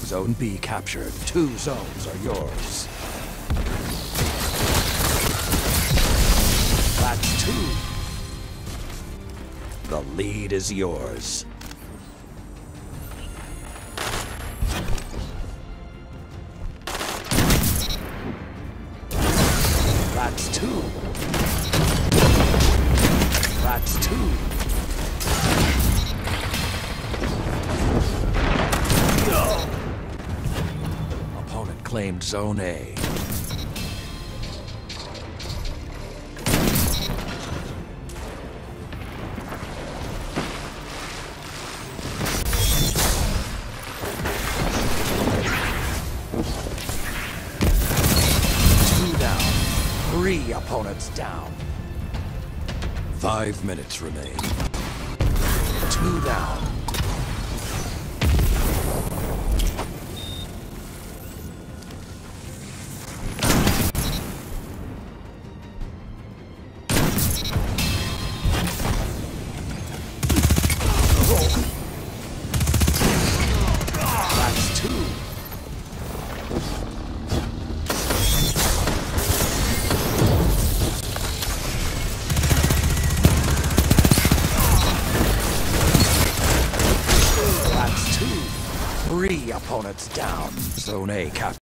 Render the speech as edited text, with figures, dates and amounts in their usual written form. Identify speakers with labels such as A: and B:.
A: Zone B captured. 2 zones are yours. That's 2. The lead is yours. That's 2. That's 2. No. Opponent claimed Zone A. Three opponents down. 5 minutes remain. 2 down. That's 2. Three opponents down. Zone A captured.